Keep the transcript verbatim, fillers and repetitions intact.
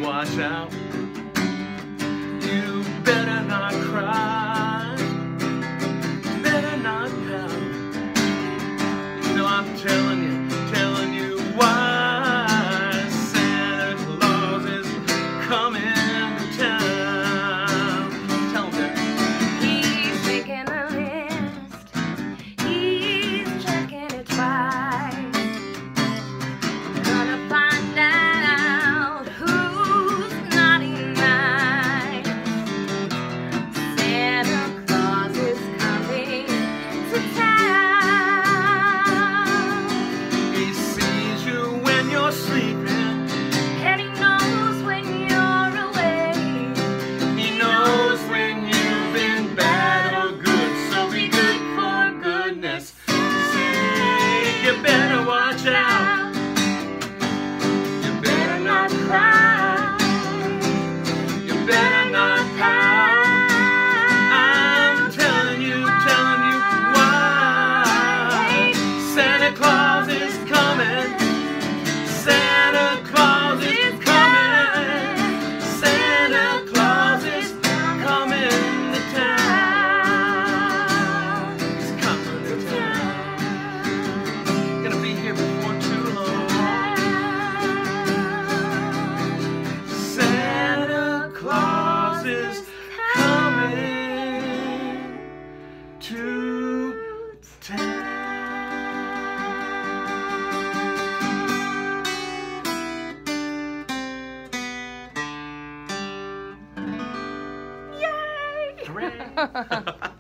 watch out. You better not cry. Better not pout. You know I'm telling you, telling you why Santa Claus is coming to town. Tell him that. He's making a list. He's checking it twice. Gonna find out who's naughty nice. Santa Claus is coming to town. He sees you when you're sleeping. And he knows when you're awake. He knows when you've been bad or good. So be good for goodness sake. You better watch out. You better not cry. You better not pout. I'm telling you, telling you why Santa Claus is coming. Santa Claus is coming. Santa Claus is coming to town. He's coming to town. Gonna be here before too long. Santa Claus is coming to town. Yay! Hooray!